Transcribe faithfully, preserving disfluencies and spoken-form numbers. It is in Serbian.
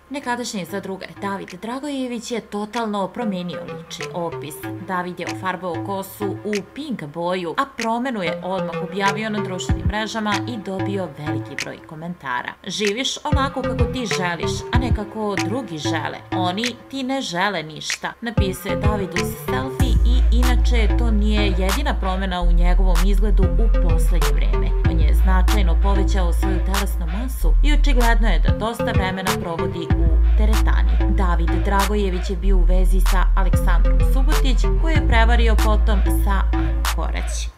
Nekadašnji zadrugar David Dragojević je totalno promenio lični opis. David je ofarbao kosu u pink boju, a promenu je odmah objavio na društvenim mrežama i dobio veliki broj komentara. Živiš onako kako ti želiš, a ne kako drugi žele. Oni ti ne žele ništa, napisao je David uz selfie i inače to nije jedina promena u njegovom izgledu u poslednje vreme. On je značajno povećao svoju telesnu masu i očigledno je da dosta vremena provodi u teretani. David Dragojević je bio u vezi sa Aleksandrom Subotić, koju je prevario potom sa Anom Korać.